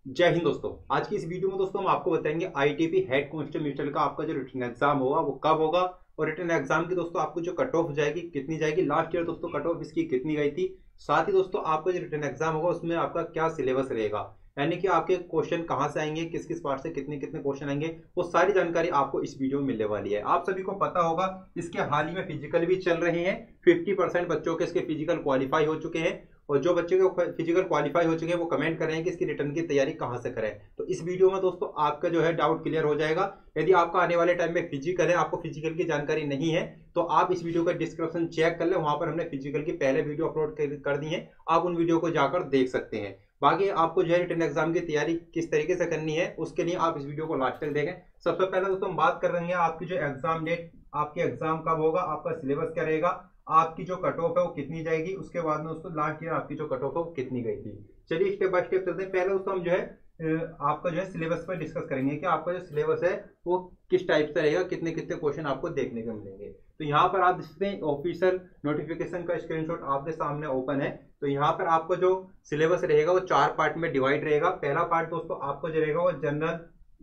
जय हिंद दोस्तों। आज की इस वीडियो में दोस्तों हम आपको बताएंगे आईटीपी हेड कांस्टेबल का आपका जो रिटन एग्जाम होगा वो कब होगा, और रिटन एग्जाम की दोस्तों आपको जो कट ऑफ जाएगी कितनी जाएगी, लास्ट ईयर दोस्तों कट ऑफ इसकी कितनी गई थी। साथ ही दोस्तों आपका जो रिटन एग्जाम होगा उसमें आपका क्या सिलेबस रहेगा, यानी कि आपके क्वेश्चन कहाँ से आएंगे, किस किस पार्ट से कितने कितने क्वेश्चन आएंगे, वो सारी जानकारी आपको इस वीडियो में मिलने वाली है। आप सभी को पता होगा इसके हाल ही में फिजिकल भी चल रहे हैं। 50% बच्चों के इसके फिजिकल क्वालिफाई हो चुके हैं, और जो बच्चे के फिजिकल क्वालिफाई हो चुके हैं वो कमेंट कर रहे हैं कि इसकी रिटर्न की तैयारी कहाँ से करें। तो इस वीडियो में दोस्तों आपका जो है डाउट क्लियर हो जाएगा। यदि आपका आने वाले टाइम में फिजिकल है, आपको फिजिकल की जानकारी नहीं है, तो आप इस वीडियो का डिस्क्रिप्शन चेक कर ले, वहां पर हमने फिजिकल की पहले वीडियो अपलोड कर दी है, आप उन वीडियो को जाकर देख सकते हैं। बाकी आपको जो है रिटर्न एग्जाम की तैयारी किस तरीके से करनी है उसके लिए आप इस वीडियो को लास्ट तक देखें। सबसे पहले दोस्तों हम बात कर रहे हैं आपकी जो एग्जाम डेट, आपके एग्जाम कब होगा, आपका सिलेबस क्या रहेगा, आपकी जो कट ऑफ है वो कितनी जाएगी, उसके बाद में दोस्तों लास्ट ईयर आपकी जो कट ऑफ है वो कितनी गई थी। चलिए स्टेप बाय स्टेप चलते हैं। पहले दोस्तों हम जो है आपका जो है सिलेबस पर डिस्कस करेंगे कि आपका जो सिलेबस है वो किस टाइप से रहेगा, कितने कितने क्वेश्चन आपको देखने को मिलेंगे। तो यहाँ पर आप देख सकते हैं ऑफिशियल नोटिफिकेशन का स्क्रीनशॉट आपके सामने ओपन है। तो यहाँ पर आपको जो सिलेबस रहेगा वो 4 पार्ट में डिवाइड रहेगा। पहला पार्ट दोस्तों आपको जो रहेगा वो जनरल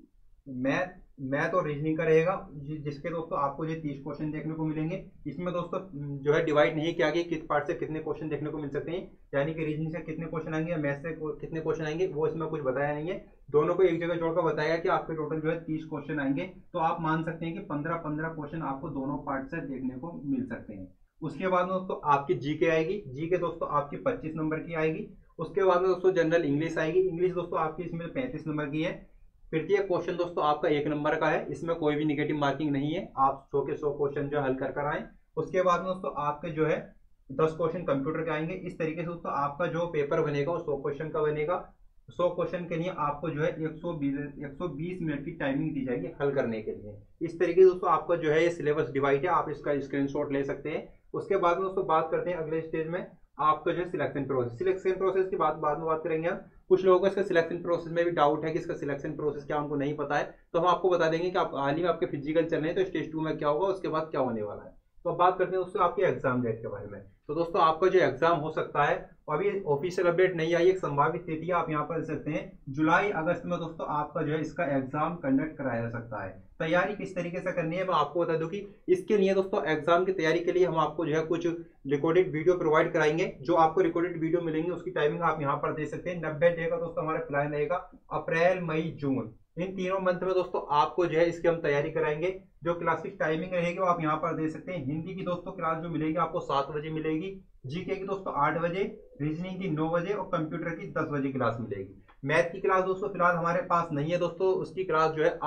मैथ और रीजनिंग का रहेगा, जिसके दोस्तों आपको ये 30 क्वेश्चन देखने को मिलेंगे। इसमें दोस्तों जो है डिवाइड नहीं किया गया किस पार्ट से कितने क्वेश्चन देखने को मिल सकते हैं, यानी कि रीजनिंग से कितने क्वेश्चन आएंगे या मैथ से कितने क्वेश्चन आएंगे, वो इसमें कुछ बताया नहीं है। दोनों को एक जगह जोड़कर बताया कि आपके टोटल जो है 30 क्वेश्चन आएंगे। तो आप मान सकते हैं कि 15-15 क्वेश्चन आपको दोनों पार्ट से देखने को मिल सकते हैं। उसके बाद दोस्तों आपकी जीके आएगी। जीके दोस्तों आपकी 25 नंबर की आएगी। उसके बाद में दोस्तों जनरल इंग्लिश आएगी। इंग्लिश दोस्तों आपकी इसमें 35 नंबर की है। तृतीय क्वेश्चन दोस्तों आपका 1 नंबर का है, इसमें कोई भी निगेटिव मार्किंग नहीं है, आप 100 के 100 क्वेश्चन जो हल कर आए। उसके बाद में दोस्तों आपके जो है 10 क्वेश्चन कंप्यूटर के आएंगे। इस तरीके से दोस्तों आपका जो पेपर बनेगा वो 100 क्वेश्चन का बनेगा। 100 क्वेश्चन के लिए आपको जो है 120 मिनट की टाइमिंग दी जाएगी हल करने के लिए। इस तरीके से दोस्तों आपका जो है ये सिलेबस डिवाइड है, आप इसका स्क्रीनशॉट ले सकते हैं। उसके बाद में दोस्तों बात करते हैं अगले स्टेज में आपका जो है सिलेक्शन प्रोसेस। सिलेक्शन प्रोसेस की बाद में बात करेंगे हम। कुछ लोगों को इसका सिलेक्शन प्रोसेस में भी डाउट है कि इसका सिलेक्शन प्रोसेस क्या, उनको नहीं पता है, तो हम आपको बता देंगे कि आप हाल ही में आपके फिजिकल चल रहे हैं तो स्टेज 2 में क्या होगा, उसके बाद क्या होने वाला है। तो अब बात करते हैं दोस्तों आपके एग्जाम डेट के बारे में। तो दोस्तों आपका जो एग्जाम हो सकता है, अभी ऑफिशियल अपडेट नहीं आई, एक संभावित तिथि आप यहाँ पर देख सकते हैं, जुलाई अगस्त में दोस्तों आपका जो है इसका एग्जाम कंडक्ट कराया जा सकता है। तैयारी किस तरीके से करनी है मैं आपको बता दूं कि इसके लिए दोस्तों एग्जाम की तैयारी के लिए हम आपको जो है कुछ रिकॉर्डेड वीडियो प्रोवाइड कराएंगे। जो आपको रिकॉर्डेड वीडियो मिलेंगे उसकी टाइमिंग आप यहाँ पर दे सकते हैं। 90 डे का दोस्तों हमारा प्लान रहेगा, अप्रैल मई जून, इन तीनों मंथ में दोस्तों आपको जो है इसकी हम तैयारी कराएंगे। जो क्लास की टाइमिंग रहेगी वो आप यहाँ पर दे सकते हैं। हिंदी की दोस्तों क्लास जो मिलेगी आपको 7 बजे मिलेगी, जीके की दोस्तों 8 बजे, रीजनिंग की 9 बजे और कंप्यूटर की 10 बजे क्लास मिलेगी। मैथ की क्लास दोस्तों फिलहाल हमारे पास नहीं है दोस्तों, उसकी क्लास जो है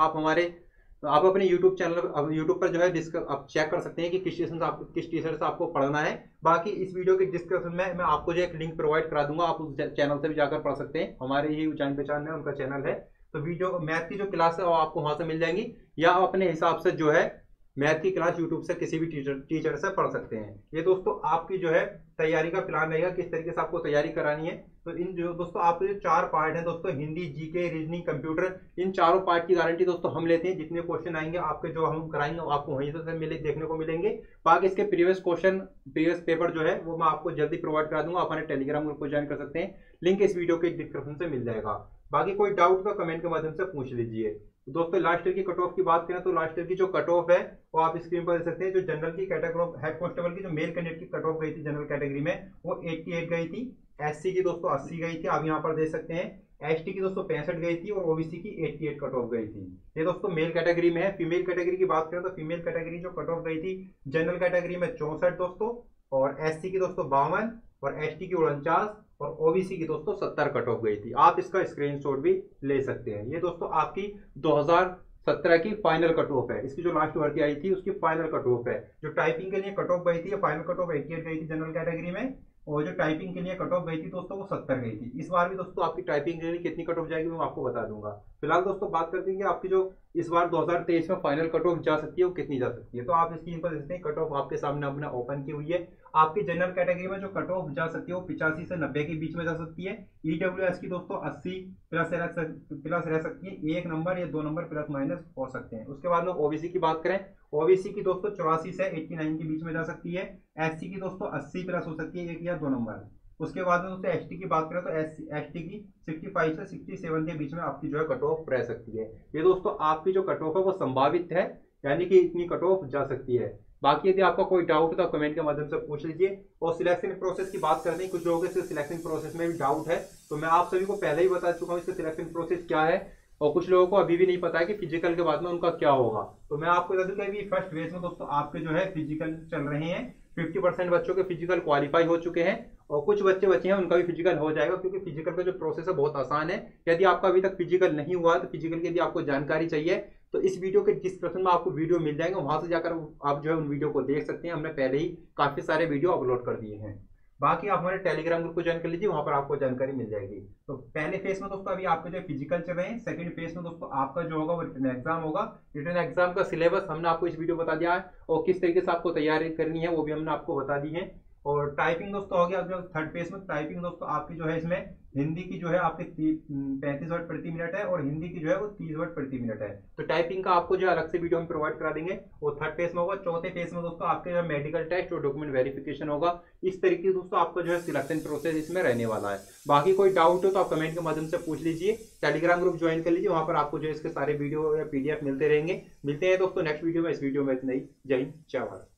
आप अपने यूट्यूब चैनल यूट्यूब पर जो है आप चेक कर सकते हैं कि किस टीचर से आपको पढ़ना है। बाकी इस वीडियो के डिस्क्रिप्शन में मैं आपको जो एक लिंक प्रोवाइड करा दूंगा, आप उस चैनल से भी जाकर पढ़ सकते हैं। हमारे ही जान पहचान में उनका चैनल है, तो वीडियो मैथ की जो क्लास है वो आपको वहां से मिल जाएंगी, या आप अपने हिसाब से जो है मैथ की क्लास यूट्यूब से किसी भी टीचर से पढ़ सकते हैं। ये दोस्तों आपकी जो है तैयारी का प्लान रहेगा, किस तरीके से आपको तैयारी करानी है। तो इन जो दोस्तों आपके जो 4 पार्ट हैं दोस्तों, हिंदी, जीके, रीजनिंग, कंप्यूटर, इन चारों पार्ट की गारंटी दोस्तों हम लेते हैं। जितने क्वेश्चन आएंगे आपके जो हम कराएंगे आपको वहीं से मिले देखने को मिलेंगे। बाकी इसके प्रीवियस पेपर जो है वो मैं आपको जल्दी प्रोवाइड करा दूंगा, आप हमारे टेलीग्राम ग्रुप को ज्वाइन कर सकते हैं, लिंक इस वीडियो के डिस्क्रिप्शन से मिल जाएगा। बाकी कोई डाउट तो कमेंट के माध्यम से पूछ लीजिए। दोस्तों लास्ट ईयर की कट ऑफ की बात करें तो लास्ट ईयर की जो कट ऑफ है वो आप स्क्रीन पर देख सकते हैं। जो जनरल की कैटेगरी हेड कांस्टेबल की जो मेल कैंडिडेट की कट ऑफ गई थी जनरल कैटेगरी में वो 88 गई थी। एससी की दोस्तों 80 गई थी, आप यहाँ पर देख सकते हैं। एसटी की दोस्तों 65 गई थी और ओबीसी की 88 कट ऑफ गई थी। ये दोस्तों मेल कैटेगरी में है। फीमेल कैटेगरी की बात करें तो फीमेल कैटेगरी जो कट ऑफ गई थी जनरल कैटेगरी में 64 दोस्तों, और एससी की दोस्तों 52 और एसटी की 49 और ओबीसी की दोस्तों 70 कट ऑफ गई थी। आप इसका स्क्रीनशॉट भी ले सकते हैं। ये दोस्तों आपकी 2017 की फाइनल कट ऑफ है, इसकी जो लास्ट भर्ती आई थी उसकी फाइनल कट ऑफ है। जो टाइपिंग के लिए कट ऑफ गई थी, फाइनल कट ऑफ 88 गई थी जनरल कैटेगरी में, और जो टाइपिंग के लिए कट ऑफ गई थी दोस्तों वो 70 गई थी। इस बार भी दोस्तों आपकी टाइपिंग के लिए कितनी कट ऑफ जाएगी मैं आपको बता दूंगा। फिलहाल दोस्तों बात करते हैं कि आपकी जो इस बार 2023 में फाइनल कट ऑफ जा सकती है वो कितनी जा सकती है। तो आप स्क्रीन पर देखते हैं कट ऑफ आपके सामने अपना ओपन की हुई है। आपकी जनरल कैटेगरी में जो कट ऑफ जा सकती है वो 85 से 90 के बीच में जा सकती है। ईडब्ल्यूएस की दोस्तों 80 प्लस रह सकती है, 1 नंबर या 2 नंबर प्लस माइनस हो सकते हैं। उसके बाद में ओबीसी की बात करें, ओबीसी की दोस्तों 84 से 89 के बीच में जा सकती है। एससी की दोस्तों 80 प्लस हो सकती है, 1 या 2 नंबर। उसके बाद में दोस्तों एसटी की बात करें तो एसटी की 65 से 67 के बीच में आपकी जो है कट ऑफ रह सकती है। ये दोस्तों आपकी जो कट ऑफ है वो संभावित है, यानी कि इतनी कट ऑफ जा सकती है। बाकी यदि आपका कोई डाउट तो कमेंट के माध्यम से पूछ लीजिए। और सिलेक्शन प्रोसेस की बात करते हैं, कुछ लोगों के सिलेक्शन प्रोसेस में भी डाउट है, तो मैं आप सभी को पहले ही बता चुका हूँ इसका सिलेक्शन प्रोसेस क्या है। और कुछ लोगों को अभी भी नहीं पता है कि फिजिकल के बाद में उनका क्या होगा। तो मैं आपको बता दूं कि अभी फर्स्ट फेज में दोस्तों आपके जो है फिजिकल चल रहे हैं। 50% बच्चों के फिजिकल क्वालिफाई हो चुके हैं और कुछ बच्चे बचे हैं उनका भी फिजिकल हो जाएगा, क्योंकि फिजिकल का जो प्रोसेस है बहुत आसान है। यदि आपका अभी तक फिजिकल नहीं हुआ तो फिजिकल की यदि आपको जानकारी चाहिए तो इस वीडियो के डिस्क्रिप्शन में आपको वीडियो मिल जाएंगे, वहां से जाकर आप जो है उन वीडियो को देख सकते हैं। हमने पहले ही काफी सारे वीडियो अपलोड कर दिए हैं। बाकी आप हमारे टेलीग्राम ग्रुप को ज्वाइन कर लीजिए, वहां पर आपको जानकारी मिल जाएगी। तो पहले फेज में दोस्तों अभी आपके जो फिजिकल चल रहे हैं। सेकंड फेज में दोस्तों आपका जो होगा वो रिटन एग्जाम होगा। रिटन एग्जाम का सिलेबस हमने आपको इस वीडियो बता दिया है और किस तरीके से आपको तैयारी करनी है वो भी हमने आपको बता दी है। और टाइपिंग दोस्तों हो गया जो थर्ड फेज में। टाइपिंग दोस्तों आपकी जो है इसमें हिंदी की जो है आपके 35 वर्ड प्रति मिनट है और हिंदी की जो है वो 30 वर्ड प्रति मिनट है। तो टाइपिंग का आपको जो अलग से वीडियो हम प्रोवाइड करा देंगे, वो थर्ड फेज में होगा। चौथे फेज में दोस्तों आपके जो मेडिकल टेस्ट और डॉक्यूमेंट वेरिफिकेशन होगा। इस तरीके से दोस्तों आपका जो है सिलेक्शन प्रोसेस इसमें रहने वाला है। बाकी कोई डाउट हो तो आप कमेंट के माध्यम से पूछ लीजिए। टेलीग्राम ग्रुप ज्वाइन कर लीजिए, वहां पर आपको जो है इसके सारे वीडियो या PDF मिलते रहेंगे। मिलते हैं दोस्तों नेक्स्ट वीडियो में। इस वीडियो में इतना ही। जय हिंद, जय भारत।